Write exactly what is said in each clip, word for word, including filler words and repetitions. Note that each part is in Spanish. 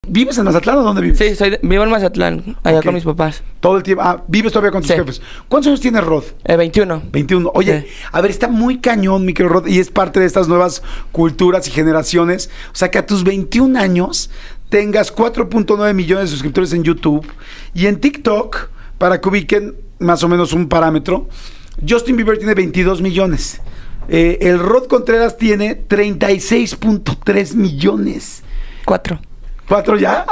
¿Vives en Mazatlán o dónde vives? Sí, soy de, vivo en Mazatlán, allá Ok. con mis papás. Todo el tiempo. Ah, ¿vives todavía con tus Sí. jefes? ¿Cuántos años tienes, Rod? Eh, veintiuno. veintiuno. Oye, Sí. a ver, está muy cañón, mi querido Rod, y es parte de estas nuevas culturas y generaciones. O sea, que a tus veintiún años tengas cuatro punto nueve millones de suscriptores en YouTube y en TikTok, para que ubiquen más o menos un parámetro, Justin Bieber tiene veintidós millones. Eh, el Rod Contreras tiene treinta y seis punto tres millones. Cuatro. ¿Cuatro ya?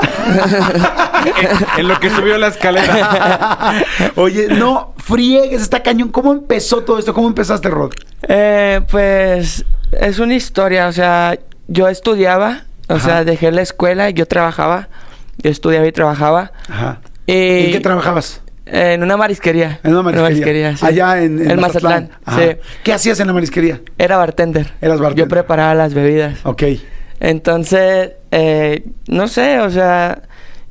en, en lo que subió la escalera. Oye, no friegues, está cañón. ¿Cómo empezó todo esto? ¿Cómo empezaste, Rod? Eh, pues es una historia, o sea, yo estudiaba, o Ajá. sea, dejé la escuela y yo trabajaba. Yo estudiaba y trabajaba. Ajá. Y ¿En qué trabajabas? En una marisquería. En una marisquería. sí. Allá en, en En Mazatlán. Mazatlán, Ajá. sí. ¿Qué hacías en la marisquería? Era bartender. Eras bartender. Yo preparaba las bebidas. Ok. Entonces, eh, no sé, o sea,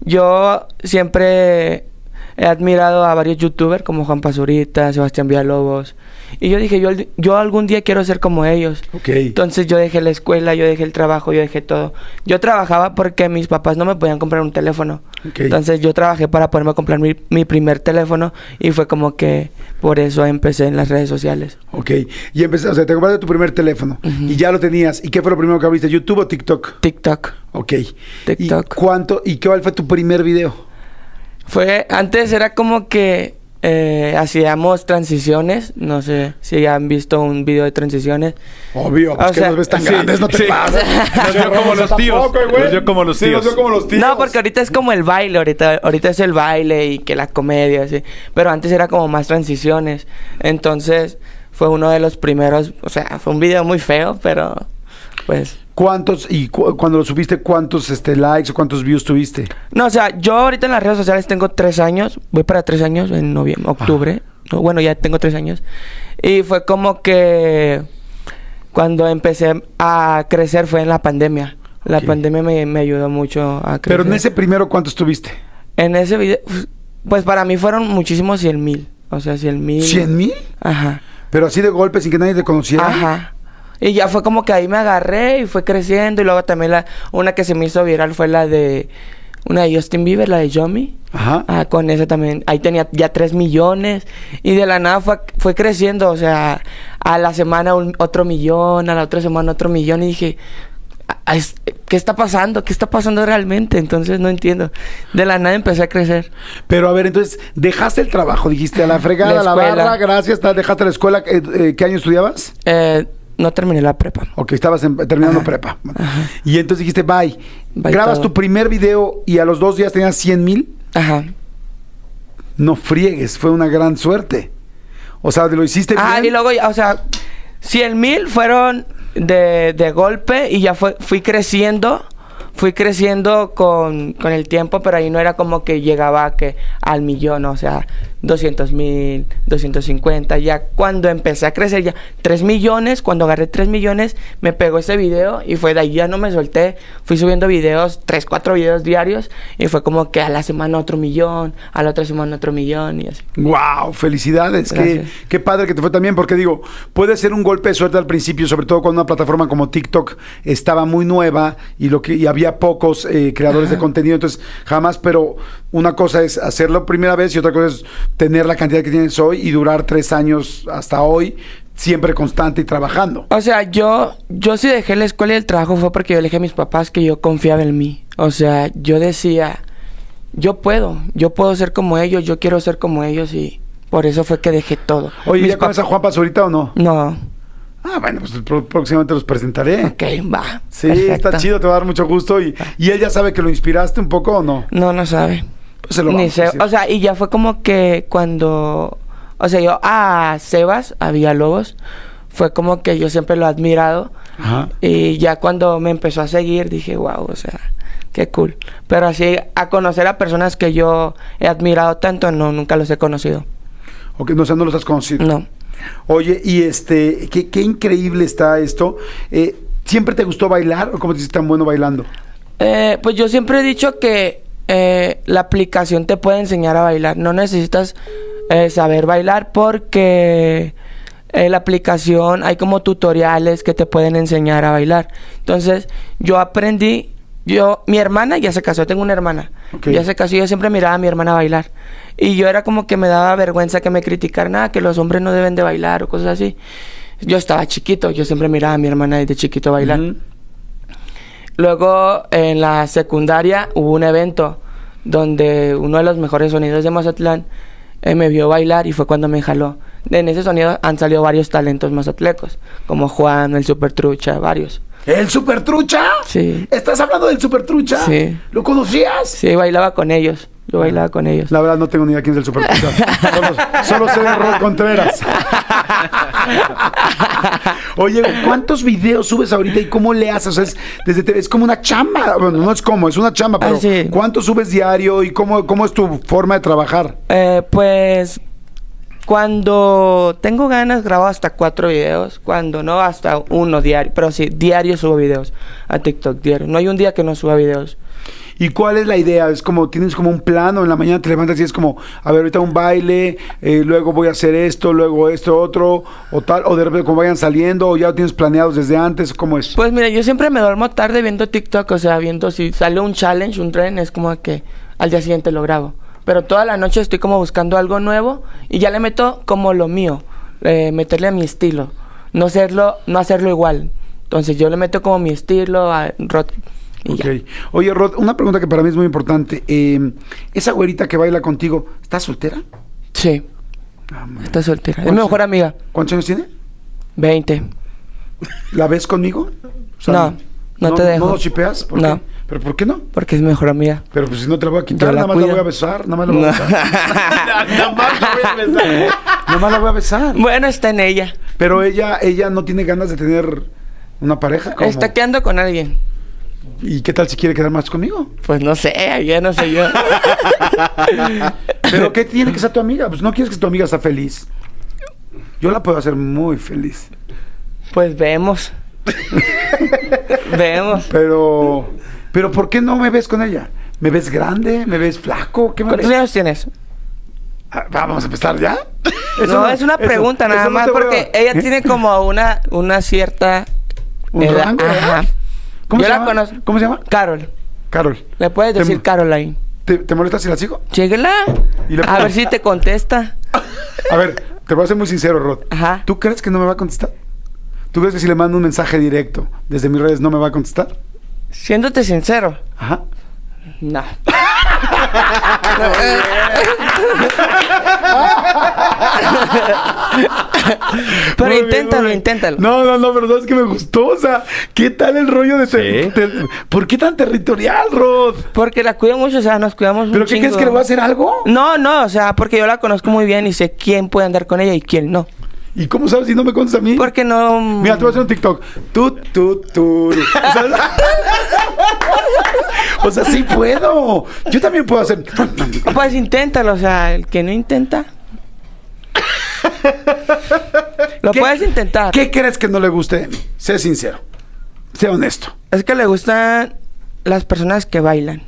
yo siempre he admirado a varios youtubers como Juan Pazurita, Sebastián Villalobos. Y yo dije, yo, yo algún día quiero ser como ellos. Ok. Entonces yo dejé la escuela, yo dejé el trabajo, yo dejé todo. Yo trabajaba porque mis papás no me podían comprar un teléfono. Ok. Entonces yo trabajé para poderme comprar mi, mi primer teléfono y fue como que por eso empecé en las redes sociales. Ok. Y empezaste, o sea, te compraste tu primer teléfono Ujú. y ya lo tenías. ¿Y qué fue lo primero que abriste? ¿YouTube o TikTok? TikTok. Ok. TikTok. ¿Y cuánto? ¿Y qué cuál fue tu primer video? Fue, antes era como que eh, hacíamos transiciones, no sé si han visto un video de transiciones. Obvio, pues O que sea, nos ves tan sí, grandes, no te sí. pases. Nos vio como los tíos. Tampoco, güey. Nos vio como los Sí, tíos. nos vio como los tíos. No, porque ahorita es como el baile, ahorita, ahorita es el baile y que la comedia, así. Pero antes era como más transiciones. Entonces fue uno de los primeros, o sea, fue un video muy feo, pero pues... ¿Cuántos, y cu cuando lo subiste, cuántos este, likes o cuántos views tuviste? No, o sea, yo ahorita en las redes sociales tengo tres años, voy para tres años en noviembre, octubre. No, bueno, ya tengo tres años. Y fue como que cuando empecé a crecer fue en la pandemia. La Ok. pandemia me, me ayudó mucho a crecer. Pero en ese primero, ¿cuántos tuviste? En ese video, pues para mí fueron muchísimos cien mil. O sea, cien mil. ¿Cien mil? Ajá. Pero así de golpe, sin que nadie te conociera. Ajá. Y ya fue como que ahí me agarré y fue creciendo. Y luego también la una que se me hizo viral fue la de... Una de Justin Bieber, la de Yomi. Ajá. Ah, con esa también. Ahí tenía ya tres millones. Y de la nada fue, fue creciendo. O sea, a la semana un, otro millón, a la otra semana otro millón. Y dije, "Ah, es- ¿qué está pasando? ¿Qué está pasando realmente?" Entonces no entiendo. De la nada empecé a crecer. Pero a ver, entonces, dejaste el trabajo, dijiste a la fregada, La a la escuela. barra, gracias, ta- dejaste la escuela. Eh, eh, ¿Qué año estudiabas? Eh, no terminé la prepa. Ok, estabas en- terminando Ajá. prepa. Ajá. Y entonces dijiste, bye. Bye Grabas todo. tu primer video y a los dos días tenías cien mil. Ajá. No friegues, fue una gran suerte. O sea, lo hiciste Ah, bien. y luego, ya, o sea, cien mil fueron de, de golpe y ya fue, fui creciendo, fui creciendo con, con el tiempo, pero ahí no era como que llegaba a que al millón, o sea, doscientos mil, doscientos cincuenta, ya cuando empecé a crecer ya tres millones, cuando agarré tres millones, me pegó ese video y fue de ahí ya no me solté, fui subiendo videos, tres, cuatro videos diarios y fue como que a la semana otro millón, a la otra semana otro millón y así. Wow, felicidades. Qué, Gracias. qué padre que te fue también, porque digo, puede ser un golpe de suerte al principio, sobre todo cuando una plataforma como TikTok estaba muy nueva y lo que y había pocos eh, creadores de contenido, entonces jamás, pero una cosa es hacerlo primera vez y otra cosa es tener la cantidad que tienes hoy y durar tres años hasta hoy, siempre constante y trabajando. O sea, yo, yo sí dejé la escuela y el trabajo fue porque yo le dije a mis papás que yo confiaba en mí. O sea, yo decía, yo puedo, yo puedo ser como ellos, yo quiero ser como ellos y por eso fue que dejé todo. Oye, Mis ¿ya conoces a pap- Juan Pazurita o no? No. Ah, bueno, pues pro- próximamente los presentaré. Ok, va. Sí, Perfecto. está chido, te va a dar mucho gusto. Y, ¿Y él ya sabe que lo inspiraste un poco o no? No, no sabe. Pues se lo Ni vamos a sé. decir. O sea, y ya fue como que cuando... O sea, yo a Sebas, a Villalobos, fue como que yo siempre lo he admirado. Ajá. Y ya cuando me empezó a seguir, dije, wow, o sea, qué cool. Pero así, a conocer a personas que yo he admirado tanto, no, nunca los he conocido. Ok, no, o sea, no los has conocido. No. Oye, y este, qué, qué increíble está esto. Eh, ¿Siempre te gustó bailar o cómo te hiciste tan bueno bailando? Eh, pues yo siempre he dicho que eh, la aplicación te puede enseñar a bailar. No necesitas eh, saber bailar porque en la aplicación hay como tutoriales que te pueden enseñar a bailar. Entonces, yo aprendí, yo, mi hermana ya se casó, tengo una hermana. Ok. Ya se casó y yo siempre miraba a mi hermana bailar. Y yo era como que me daba vergüenza que me criticaran, nada, que los hombres no deben de bailar o cosas así. Yo estaba chiquito, yo siempre miraba a mi hermana desde chiquito bailar. Ujú. Luego, en la secundaria, hubo un evento donde uno de los mejores sonidos de Mazatlán eh, me vio bailar y fue cuando me jaló. En ese sonido han salido varios talentos mazatlecos, como Juan, el Super Trucha, varios. ¿El Super Trucha? Sí. ¿Estás hablando del Super Trucha? Sí. ¿Lo conocías? Sí, bailaba con ellos. Yo bailaba con ellos. La verdad no tengo ni idea quién es el Super Trucha. solo, solo sé de Rod Contreras. Oye, ¿cuántos videos subes ahorita y cómo le haces? O sea, es, desde te- es como una chamba. Bueno, no es como, es una chamba, pero Ah, sí. ¿cuántos subes diario y cómo, cómo es tu forma de trabajar? Eh, pues cuando tengo ganas grabo hasta cuatro videos, cuando no hasta uno diario, pero sí, diario subo videos a TikTok, diario. No hay un día que no suba videos. ¿Y cuál es la idea? Es como, tienes como un plano, en la mañana te levantas y es como, a ver, ahorita un baile, eh, luego voy a hacer esto, luego esto, otro, o tal, o de repente como vayan saliendo, o ya lo tienes planeados desde antes, ¿cómo es? Pues mira, yo siempre me duermo tarde viendo TikTok, o sea, viendo si sale un challenge, un tren, es como que al día siguiente lo grabo. Pero toda la noche estoy como buscando algo nuevo y ya le meto como lo mío, eh, meterle a mi estilo, no hacerlo, no hacerlo igual. Entonces yo le meto como mi estilo a rock. Y Ok. ya. Oye, Rod, una pregunta que para mí es muy importante. Eh, esa güerita que baila contigo, ¿está soltera? Sí, Ah, man. está soltera. Es mi ¿Cuántos- mejor amiga. ¿Cuántos años tiene? veinte. ¿La ves conmigo? O No, no te dejo. ¿No lo chipeas? ¿Por No. qué? ¿Pero por qué no? Porque es mi mejor amiga. Pero pues si no te la voy a quitar, Yo la nada más la cuido. voy a besar, nada más la voy a No. besar. Nada más la voy a besar. Nada más la voy a besar. Bueno, está en ella. Pero ella, ella no tiene ganas de tener una pareja. ¿Cómo? Está quedando con alguien. ¿Y qué tal si quiere quedar más conmigo? Pues no sé, ya no sé yo. ¿Pero qué tiene que ser tu amiga? Pues no quieres que tu amiga sea feliz. Yo la puedo hacer muy feliz. Pues vemos. Vemos. Pero, pero ¿por qué no me ves con ella? ¿Me ves grande? ¿Me ves flaco? ¿Qué me ¿Cuántos ves? años tienes? Ah, Vamos a empezar ya. No, es una eso- pregunta eso nada no más te voy a- porque ella ¿Eh? tiene como una, una cierta ¿Un edad. rango de edad? Ajá. ¿Cómo Yo se la llama? conozco. ¿Cómo se llama? Carol. Carol. Le puedes Te- decir Caroline. ¿Te, te molesta si la sigo? Síguela. Y le A pongo- ver si te contesta. A ver, te voy a ser muy sincero, Rod. Ajá. ¿Tú crees que no me va a contestar? ¿Tú crees que si le mando un mensaje directo desde mis redes no me va a contestar? Siéndote sincero. Ajá. No. Pero Muy bien, inténtalo, muy bien. inténtalo. No, no, no, pero sabes que me gustó. O sea, ¿qué tal el rollo de... ter- Sí. ter- ¿Por qué tan territorial, Rod? Porque la cuido mucho, o sea, nos cuidamos ¿Pero un qué chingo. crees que le voy a hacer algo? No, no, o sea, porque yo la conozco muy bien y sé quién puede andar con ella y quién no. ¿Y cómo sabes si no me contestas a mí? Porque no... Mira, te voy a hacer un TikTok. Tu, tu, tu. O sea, o sea, sí puedo. Yo también puedo hacer... Pues inténtalo, o sea, el que no intenta... Lo ¿Qué- puedes intentar. ¿Qué crees que no le guste de mí? Sé sincero. Sé honesto. Es que le gustan las personas que bailan.